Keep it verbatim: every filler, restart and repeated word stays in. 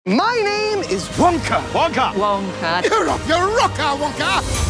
My name is Wonka. Wonka. Wonka. You're off your rocker, Wonka.